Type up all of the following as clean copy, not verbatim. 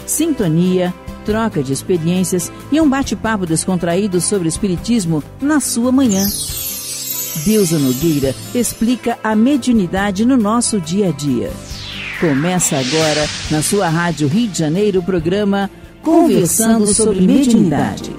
sintonia, troca de experiências e um bate-papo descontraído sobre o espiritismo na sua manhã. Deusa Nogueira explica a mediunidade no nosso dia a dia. Começa agora, na sua Rádio Rio de Janeiro, o programa Conversando sobre Mediunidade.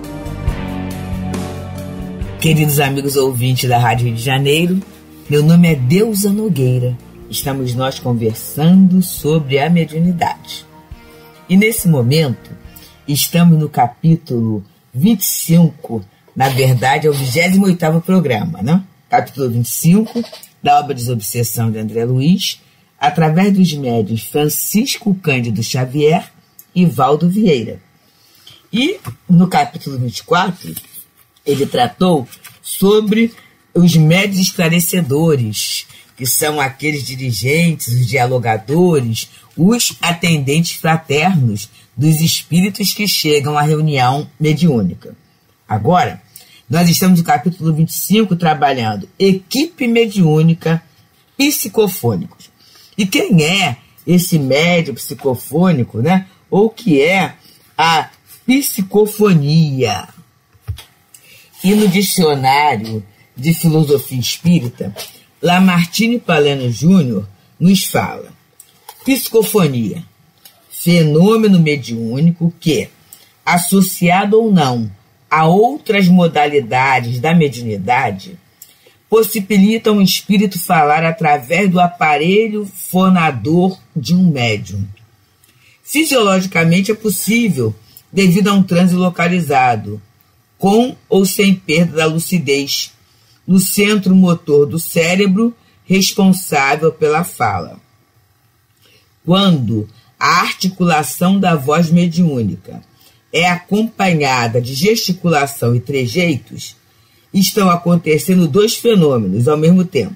Queridos amigos ouvintes da Rádio Rio de Janeiro, meu nome é Deusa Nogueira. Estamos nós conversando sobre a mediunidade. E nesse momento, estamos no capítulo 25, na verdade é o 28º programa, né? Capítulo 25, da obra Desobsessão de André Luiz, através dos médiuns Francisco Cândido Xavier e Valdo Vieira. E no capítulo 24, ele tratou sobre os médiuns esclarecedores, que são aqueles dirigentes, os dialogadores, os atendentes fraternos dos espíritos que chegam à reunião mediúnica. Agora, nós estamos no capítulo 25 trabalhando equipe mediúnica psicofônicos. E quem é esse médium psicofônico, né? Ou o que é a psicofonia? E no dicionário de filosofia espírita, Lamartine Paleno Júnior nos fala: psicofonia, fenômeno mediúnico que, associado ou não a outras modalidades da mediunidade, possibilita um espírito falar através do aparelho fonador de um médium. Fisiologicamente é possível devido a um transe localizado, com ou sem perda da lucidez, no centro motor do cérebro responsável pela fala. Quando a articulação da voz mediúnica é acompanhada de gesticulação e trejeitos, estão acontecendo dois fenômenos ao mesmo tempo: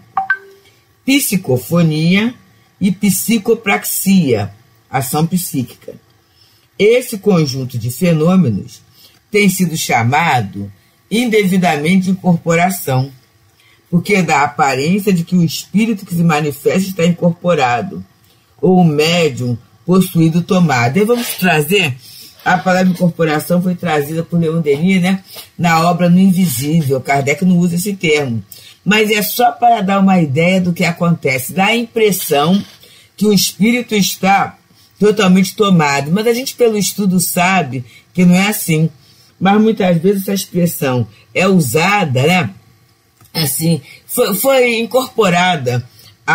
psicofonia e psicopraxia, ação psíquica. Esse conjunto de fenômenos tem sido chamado indevidamente de incorporação, porque dá a aparência de que o espírito que se manifesta está incorporado, ou o médium possuído tomado. E vamos trazer, a palavra incorporação foi trazida por Leon Denis, né, na obra No Invisível. Kardec não usa esse termo, mas é só para dar uma ideia do que acontece. Dá a impressão que o espírito está totalmente tomado, mas a gente pelo estudo sabe que não é assim. Mas muitas vezes essa expressão é usada, né, assim, foi incorporada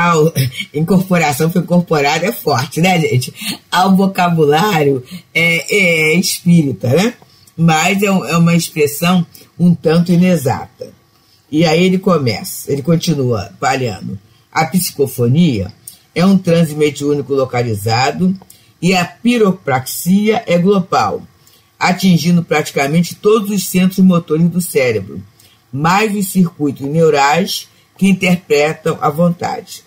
incorporação foi incorporada, é forte, né, gente? Ao vocabulário espírita, né? Mas é uma expressão um tanto inexata. E aí ele continua falando: a psicofonia é um transe mediúnico localizado e a piropraxia é global, atingindo praticamente todos os centros motores do cérebro, mais os circuitos neurais que interpretam a vontade.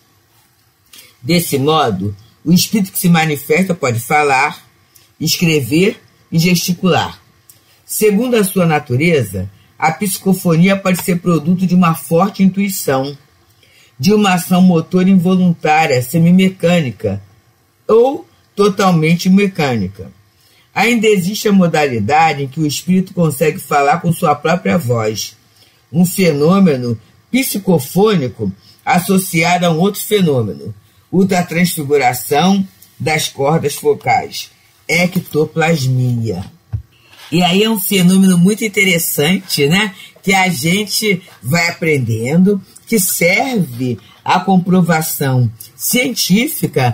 Desse modo, o espírito que se manifesta pode falar, escrever e gesticular. Segundo a sua natureza, a psicofonia pode ser produto de uma forte intuição, de uma ação motora involuntária, semimecânica ou totalmente mecânica. Ainda existe a modalidade em que o espírito consegue falar com sua própria voz, um fenômeno psicofônico associado a um outro fenômeno, o da transfiguração das cordas focais, ectoplasmia. E aí é um fenômeno muito interessante, né, que a gente vai aprendendo, que serve à comprovação científica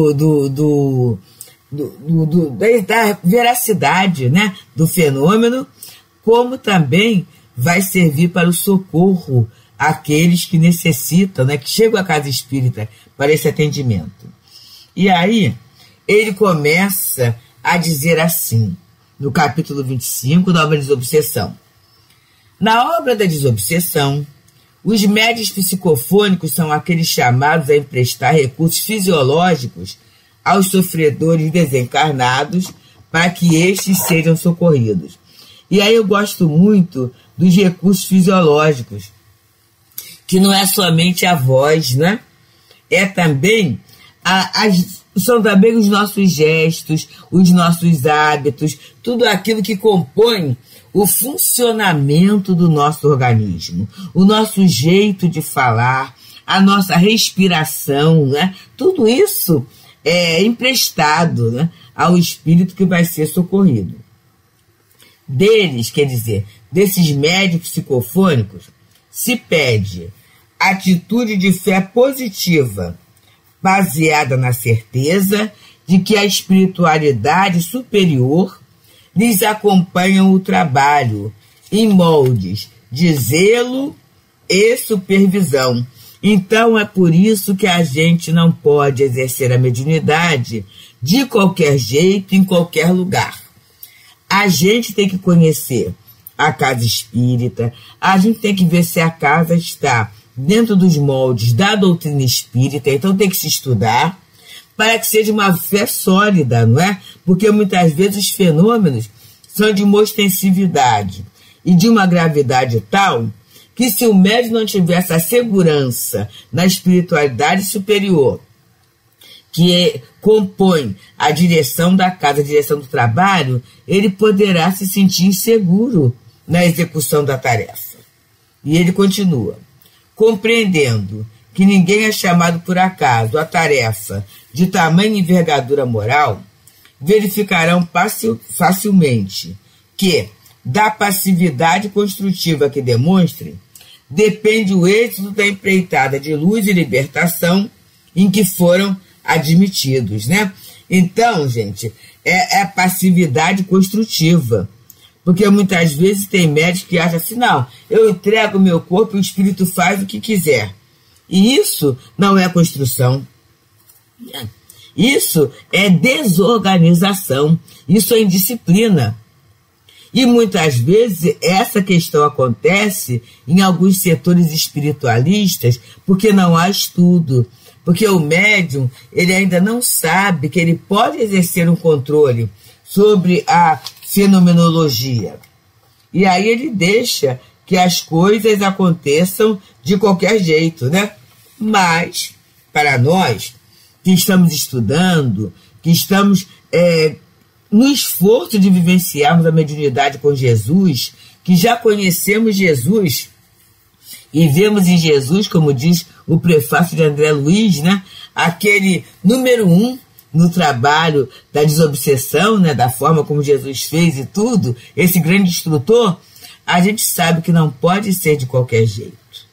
da veracidade, né, do fenômeno, como também vai servir para o socorro àqueles que necessitam, né, que chegam à casa espírita para esse atendimento. E aí ele começa a dizer assim, no capítulo 25 da obra Desobsessão: na obra da Desobsessão, os médiuns psicofônicos são aqueles chamados a emprestar recursos fisiológicos aos sofredores desencarnados para que estes sejam socorridos. E aí eu gosto muito dos recursos fisiológicos, que não é somente a voz, né? É também as são também os nossos gestos, os nossos hábitos, tudo aquilo que compõe o funcionamento do nosso organismo, o nosso jeito de falar, a nossa respiração, né? Tudo isso é emprestado, né, ao espírito que vai ser socorrido. Deles, quer dizer, desses médios psicofônicos, se pede atitude de fé positiva, baseada na certeza de que a espiritualidade superior lhes acompanha o trabalho em moldes de zelo e supervisão. Então é por isso que a gente não pode exercer a mediunidade de qualquer jeito, em qualquer lugar. A gente tem que conhecer a casa espírita, a gente tem que ver se a casa está dentro dos moldes da doutrina espírita, então tem que se estudar para que seja uma fé sólida, não é? Porque muitas vezes os fenômenos são de uma ostensividade e de uma gravidade tal que se o médium não tiver essa segurança na espiritualidade superior, que compõe a direção da casa, a direção do trabalho, ele poderá se sentir inseguro na execução da tarefa. E ele continua: compreendendo que ninguém é chamado por acaso à tarefa de tamanha envergadura moral, verificarão facilmente que, da passividade construtiva que demonstrem, depende o êxito da empreitada de luz e libertação em que foram admitidos, né? Então, gente, é a passividade construtiva. Porque muitas vezes tem médicos que acham assim, não, eu entrego o meu corpo e o espírito faz o que quiser. E isso não é construção. Isso é desorganização. Isso é indisciplina. E muitas vezes essa questão acontece em alguns setores espiritualistas porque não há estudo. Porque o médium, ele ainda não sabe que ele pode exercer um controle sobre a fenomenologia. E aí ele deixa que as coisas aconteçam de qualquer jeito, né? Mas, para nós, que estamos estudando, que estamos no esforço de vivenciarmos a mediunidade com Jesus, que já conhecemos Jesus e vemos em Jesus, como diz o prefácio de André Luiz, né? Aquele número 1 no trabalho da desobsessão, né, da forma como Jesus fez e tudo, esse grande instrutor, a gente sabe que não pode ser de qualquer jeito.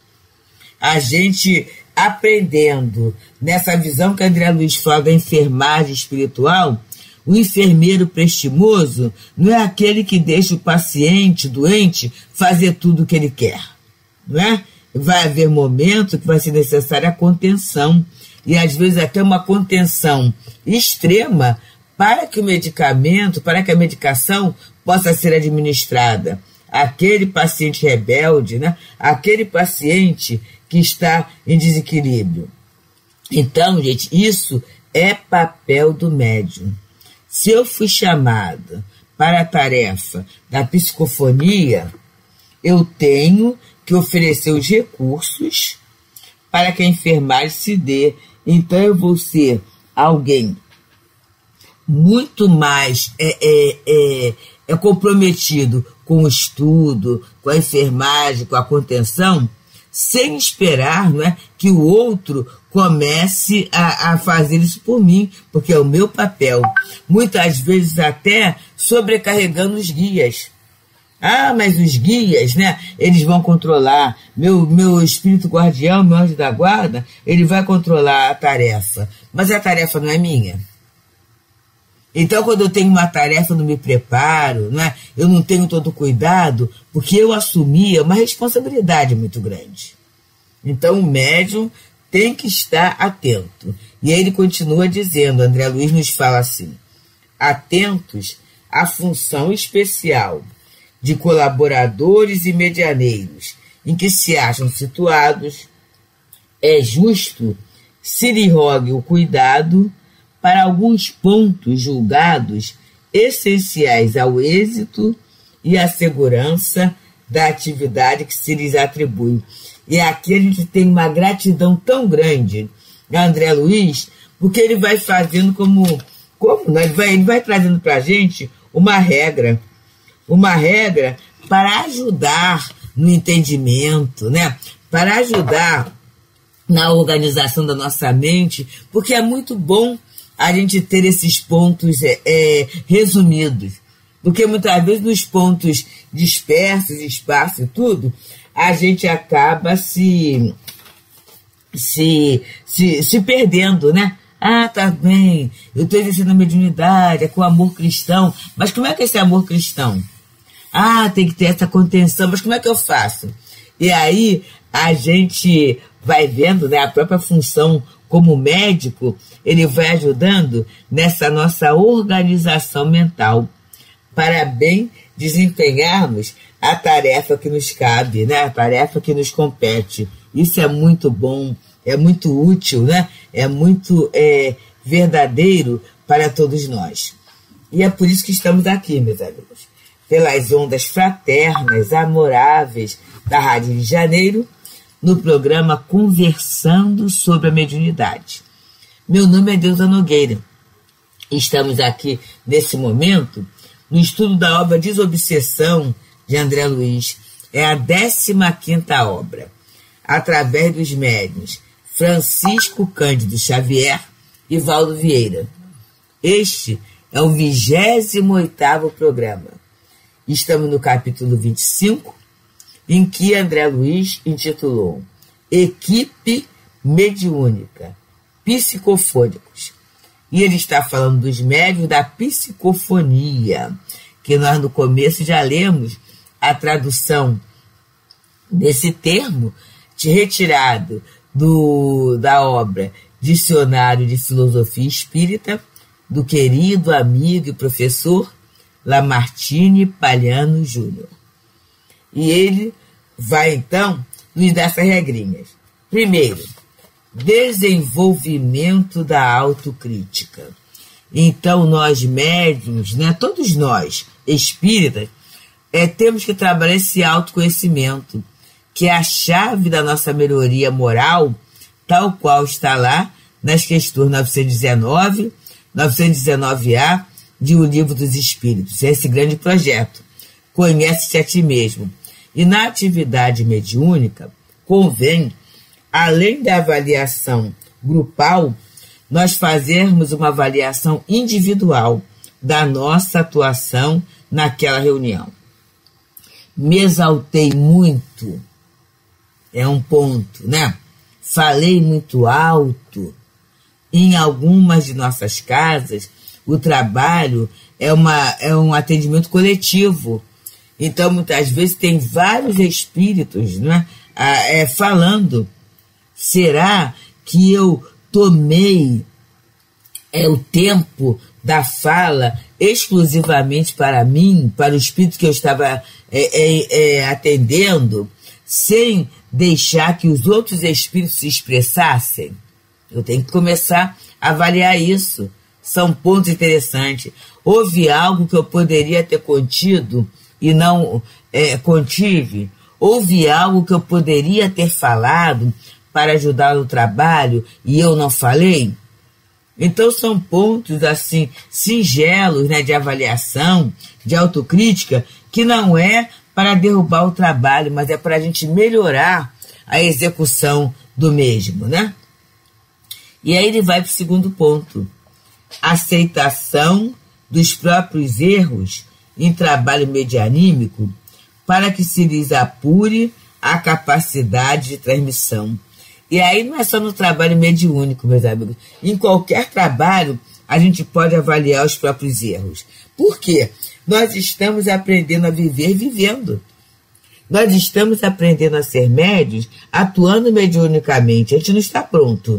A gente aprendendo nessa visão que André Luiz fala da enfermagem espiritual, o enfermeiro prestimoso não é aquele que deixa o paciente doente fazer tudo o que ele quer, não é? Vai haver momento que vai ser necessária a contenção, e às vezes até uma contenção extrema para que o medicamento, para que a medicação possa ser administrada. Aquele paciente rebelde, né? Aquele paciente que está em desequilíbrio. Então, gente, isso é papel do médium. Se eu fui chamada para a tarefa da psicofonia, eu tenho que oferecer os recursos para que a enfermagem se dê. Então eu vou ser alguém muito mais comprometido com o estudo, com a enfermagem, com a contenção, sem esperar, né, que o outro comece a fazer isso por mim, porque é o meu papel. Muitas vezes até sobrecarregando os guias. Ah, mas os guias, né, eles vão controlar, meu espírito guardião, meu anjo da guarda, ele vai controlar a tarefa. Mas a tarefa não é minha. Então, quando eu tenho uma tarefa, eu não me preparo, né, eu não tenho todo cuidado, porque eu assumi uma responsabilidade muito grande. Então, o médium tem que estar atento. E aí ele continua dizendo, André Luiz nos fala assim: atentos à função especial de colaboradores e medianeiros em que se acham situados, é justo se lhe rogue o cuidado para alguns pontos julgados essenciais ao êxito e à segurança da atividade que se lhes atribui. E aqui a gente tem uma gratidão tão grande a André Luiz, porque ele vai fazendo como né? Ele vai trazendo para a gente uma regra para ajudar no entendimento, né? Para ajudar na organização da nossa mente, porque é muito bom a gente ter esses pontos resumidos, porque muitas vezes nos pontos dispersos, espaço e tudo, a gente acaba se perdendo, né? Ah, tá bem, eu estou exercendo a mediunidade, é com amor cristão, mas como é que é esse amor cristão? Ah, tem que ter essa contenção, mas como é que eu faço? E aí a gente vai vendo, né, a própria função como médico, ele vai ajudando nessa nossa organização mental para bem desempenharmos a tarefa que nos cabe, né, a tarefa que nos compete. Isso é muito bom, é muito útil, né? É muito verdadeiro para todos nós. E é por isso que estamos aqui, meus amigos, pelas ondas fraternas, amoráveis da Rádio Rio de Janeiro, no programa Conversando sobre a Mediunidade. Meu nome é Deusa Nogueira. Estamos aqui, nesse momento, no estudo da obra Desobsessão, de André Luiz. É a 15ª obra, através dos médiuns Francisco Cândido Xavier e Valdo Vieira. Este é o 28º programa. Estamos no capítulo 25, em que André Luiz intitulou Equipe Mediúnica, Psicofônicos. E ele está falando dos médiuns da psicofonia, que nós no começo já lemos a tradução desse termo, retirado da obra Dicionário de Filosofia Espírita, do querido amigo e professor Lamartine Palhano Júnior. E ele vai, então, nos dar essas regrinhas. Primeiro, desenvolvimento da autocrítica. Então, nós médiuns, né, todos nós, espíritas, temos que trabalhar esse autoconhecimento, que é a chave da nossa melhoria moral, tal qual está lá nas questões 919, 919A de O Livro dos Espíritos. É esse grande projeto. Conhece-te a ti mesmo. E na atividade mediúnica, convém, além da avaliação grupal, nós fazermos uma avaliação individual da nossa atuação naquela reunião. Me exaltei muito, é um ponto, né? Falei muito alto. Em algumas de nossas casas, o trabalho é um atendimento coletivo. Então, muitas vezes, tem vários espíritos, né, falando. Será que eu tomei o tempo da fala exclusivamente para mim, para o espírito que eu estava atendendo, sem deixar que os outros espíritos se expressassem? Eu tenho que começar a avaliar isso. São pontos interessantes. Houve algo que eu poderia ter contido e não contive? Houve algo que eu poderia ter falado para ajudar no trabalho e eu não falei? Então são pontos assim singelos, né, de avaliação, de autocrítica, que não é para derrubar o trabalho, mas é para a gente melhorar a execução do mesmo, né? E aí ele vai para o segundo ponto. Aceitação dos próprios erros em trabalho medianímico para que se lhes apure a capacidade de transmissão. E aí não é só no trabalho mediúnico, meus amigos. Em qualquer trabalho, a gente pode avaliar os próprios erros. Por quê? Nós estamos aprendendo a viver vivendo. Nós estamos aprendendo a ser médios atuando mediunicamente. A gente não está pronto.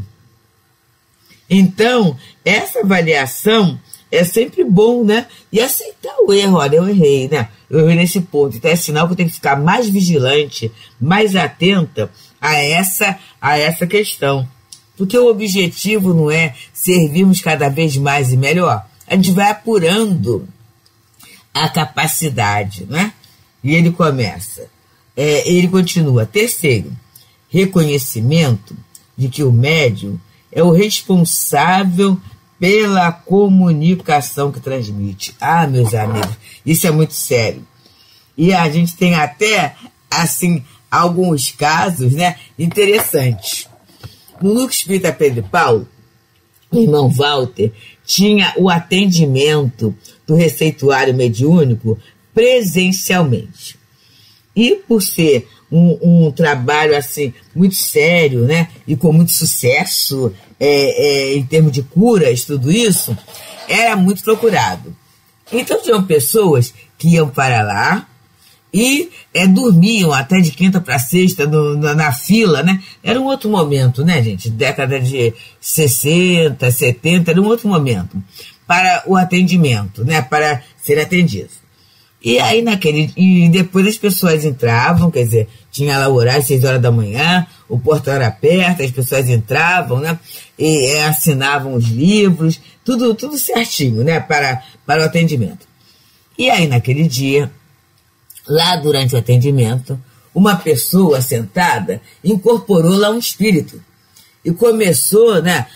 Então, essa avaliação é sempre bom, né? E aceitar o erro. Olha, eu errei, né? Eu errei nesse ponto. Então é sinal que eu tenho que ficar mais vigilante, mais atenta a essa questão. Porque o objetivo não é servirmos cada vez mais e melhor. A gente vai apurando a capacidade, né? E ele começa. Ele continua. Terceiro, reconhecimento de que o médium é o responsável pela comunicação que transmite. Ah, meus amigos, isso é muito sério. E a gente tem até, assim, alguns casos, né, interessantes. No Núcleo Espírita Pedro e Paulo, o irmão Walter tinha o atendimento do receituário mediúnico presencialmente. E por ser um trabalho assim muito sério, né, e com muito sucesso em termos de curas, tudo isso, era muito procurado. Então tinham pessoas que iam para lá e dormiam até de quinta para sexta na fila, né? Era um outro momento, né, gente? Década de 60, 70, era um outro momento para o atendimento, né? Para ser atendido. E aí e depois as pessoas entravam, quer dizer, tinha lá o horário, 6 horas da manhã, o portão era aberto, as pessoas entravam, né? E assinavam os livros, tudo certinho, né? Para o atendimento. E aí naquele dia, lá durante o atendimento, uma pessoa sentada incorporou lá um espírito e começou, né,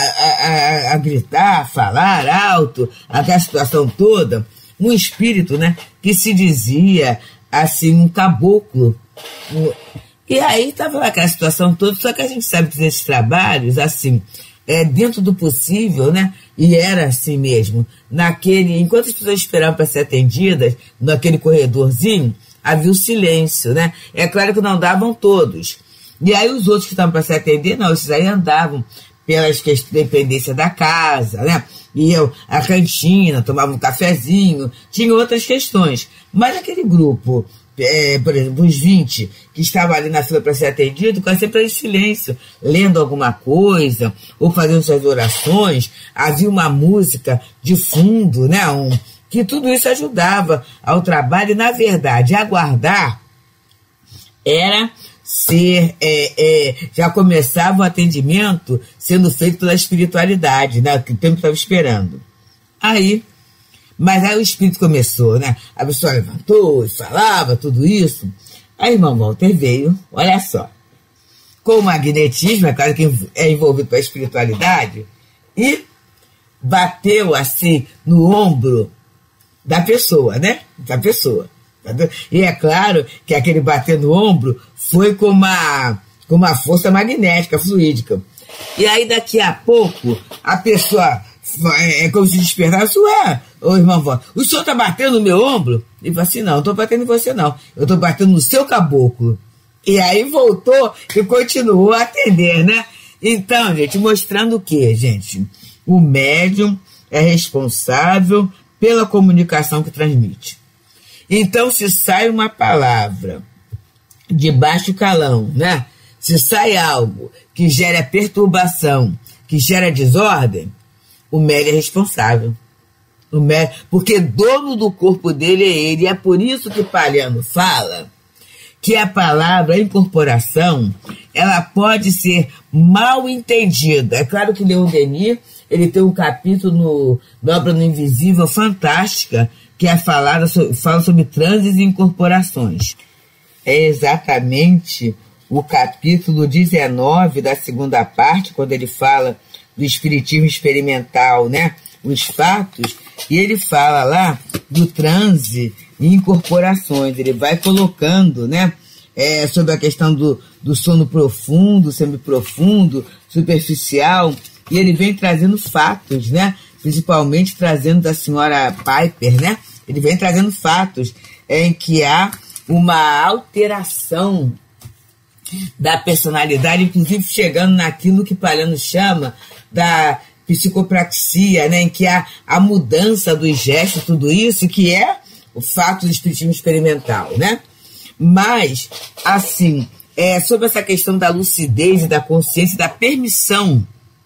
a gritar, a falar alto, aquela situação toda. Um espírito, né, que se dizia assim, um caboclo. E aí estava lá aquela situação toda, só que a gente sabe que esses trabalhos, assim, dentro do possível, né, e era assim mesmo, enquanto as pessoas esperavam para ser atendidas, naquele corredorzinho, havia o silêncio, né? É claro que não davam todos. E aí os outros que estavam para se atender, não, esses aí andavam pelas questões de dependência da casa, né? Iam à cantina, tomavam um cafezinho, tinham outras questões. Mas aquele grupo, por exemplo, os 20 que estavam ali na fila para ser atendido, quase sempre em silêncio, lendo alguma coisa, ou fazendo suas orações, havia uma música de fundo, né? Que tudo isso ajudava ao trabalho, e na verdade, aguardar era já começava o atendimento sendo feito pela espiritualidade, né, que o tempo estava esperando. Mas aí o espírito começou, né, a pessoa levantou e falava tudo isso. Aí o irmão Walter veio, olha só, com o magnetismo, é claro que é envolvido pela espiritualidade, e bateu assim no ombro da pessoa, né, da pessoa. E é claro que aquele bater no ombro foi com uma força magnética, fluídica. E aí daqui a pouco a pessoa como se despertasse, ô irmão, o senhor está batendo no meu ombro? Ele falou assim, não estou batendo em você não, eu estou batendo no seu caboclo. E aí voltou e continuou a atender, né? Então, gente, mostrando o quê, gente? O médium é responsável pela comunicação que transmite. Então, se sai uma palavra de baixo calão, né? Se sai algo que gera perturbação, que gera desordem, o médium é responsável. Porque dono do corpo dele é ele. E é por isso que Palhano fala que a palavra incorporação, ela pode ser mal entendida. É claro que Leon Denis, ele tem um capítulo no Obra no Invisível fantástica, que fala sobre transes e incorporações. É exatamente o capítulo 19 da segunda parte, quando ele fala do espiritismo experimental, né? Os fatos, e ele fala lá do transe e incorporações. Ele vai colocando, né? Sobre a questão do sono profundo, semiprofundo, superficial, e ele vem trazendo fatos, né? Principalmente trazendo da senhora Piper, né? Ele vem trazendo fatos em que há uma alteração da personalidade, inclusive chegando naquilo que Palhano chama da psicopraxia, né? Em que há a mudança dos gestos, tudo isso, que é o fato do espiritismo experimental, né? Mas, assim, sobre essa questão da lucidez e da consciência e da permissão,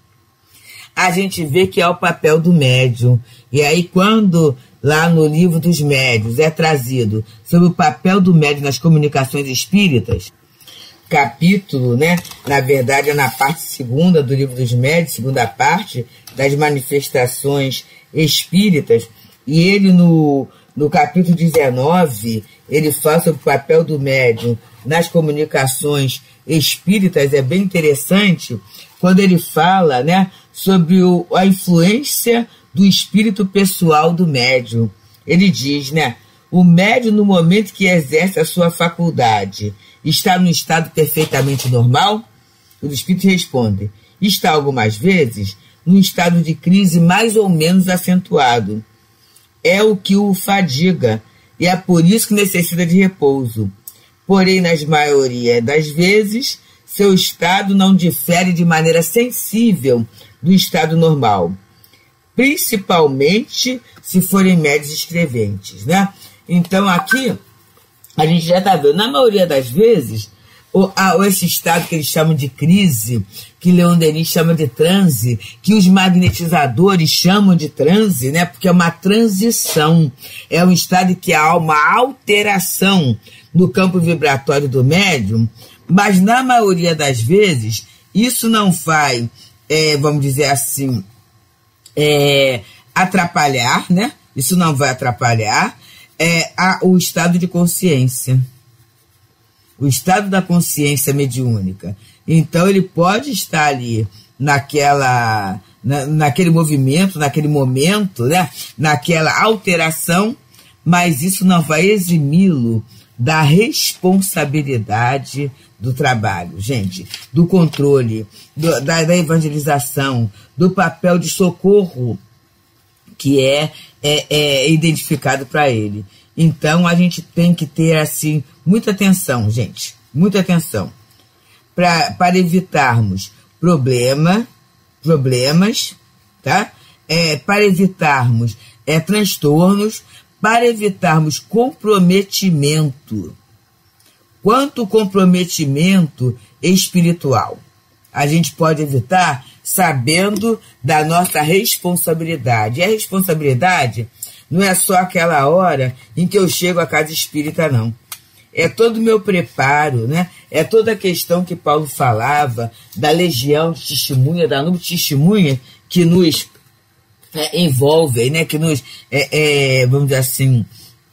a gente vê que é o papel do médium. E aí, quando lá no livro dos médiuns é trazido sobre o papel do médium nas comunicações espíritas, capítulo, né, na verdade é na parte segunda do livro dos médiuns, segunda parte das manifestações espíritas, e ele no capítulo 19, ele fala sobre o papel do médium nas comunicações espíritas. É bem interessante quando ele fala, né, sobre a influência do espírito pessoal do médium. Ele diz, né, o médium, no momento que exerce a sua faculdade, está num estado perfeitamente normal? O espírito responde, está algumas vezes num estado de crise mais ou menos acentuado. É o que o fadiga, e é por isso que necessita de repouso. Porém, na maioria das vezes, seu estado não difere de maneira sensível do estado normal, principalmente se forem médios escreventes, né? Então, aqui, a gente já está vendo, na maioria das vezes, esse estado que eles chamam de crise, que Leon Denis chama de transe, que os magnetizadores chamam de transe, né? Porque é uma transição, é um estado que há uma alteração no campo vibratório do médium, mas na maioria das vezes isso não vai, vamos dizer assim, atrapalhar, né? Isso não vai atrapalhar o estado de consciência. O estado da consciência mediúnica. Então, ele pode estar ali naquele movimento, naquele momento, né? Naquela alteração, mas isso não vai eximi-lo da responsabilidade do trabalho, gente, do controle, da evangelização, do papel de socorro que é identificado para ele. Então, a gente tem que ter, assim, muita atenção, gente, muita atenção, para evitarmos problemas, tá? Para evitarmos transtornos, para evitarmos comprometimento. Quanto comprometimento espiritual a gente pode evitar sabendo da nossa responsabilidade. E a responsabilidade não é só aquela hora em que eu chego à casa espírita, não. É todo o meu preparo, né? É toda a questão que Paulo falava da legião de testemunha, da nuvem de testemunha que nos envolve, né? Que nos, vamos dizer assim,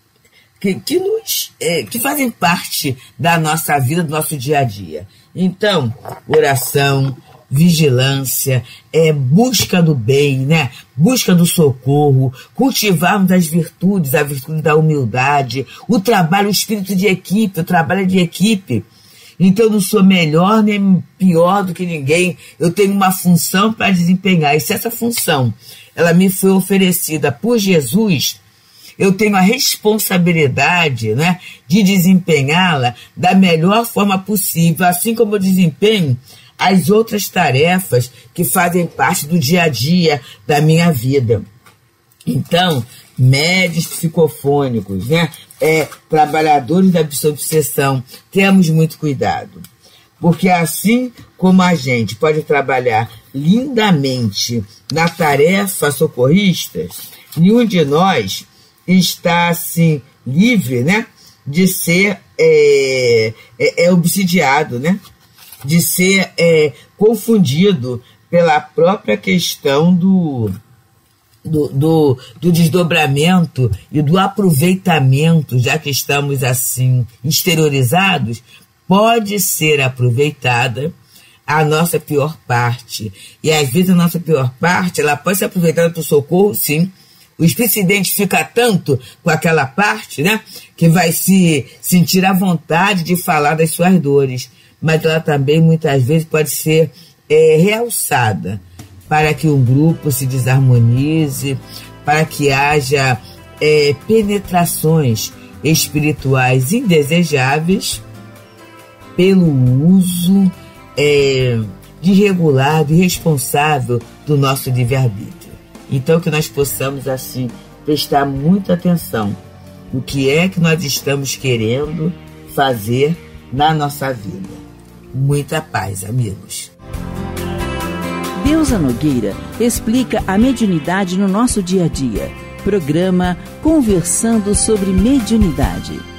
que fazem parte da nossa vida, do nosso dia a dia. Então, oração, vigilância, busca do bem, né? Busca do socorro, cultivarmos as virtudes, a virtude da humildade, o trabalho, o espírito de equipe, o trabalho de equipe. Então, eu não sou melhor nem pior do que ninguém, eu tenho uma função para desempenhar, e se essa função ela me foi oferecida por Jesus, eu tenho a responsabilidade, né, de desempenhá-la da melhor forma possível, assim como eu desempenho as outras tarefas que fazem parte do dia a dia da minha vida. Então, médios psicofônicos, né, trabalhadores da obsessão, temos muito cuidado. Porque assim como a gente pode trabalhar lindamente na tarefa socorrista, nenhum de nós está assim livre, né, de ser obsidiado, né, de ser confundido pela própria questão do desdobramento e do aproveitamento, já que estamos assim exteriorizados, pode ser aproveitada a nossa pior parte. E às vezes a nossa pior parte, ela pode ser aproveitada para o socorro, sim. O espírito se identifica tanto com aquela parte, né, que vai se sentir à vontade de falar das suas dores. Mas ela também muitas vezes pode ser realçada para que um grupo se desarmonize, para que haja penetrações espirituais indesejáveis pelo uso desregulado e irresponsável do nosso livre-arbítrio. Então, que nós possamos, assim, prestar muita atenção no que é que nós estamos querendo fazer na nossa vida. Muita paz, amigos. Deusa Nogueira explica a mediunidade no nosso dia a dia. Programa Conversando sobre Mediunidade.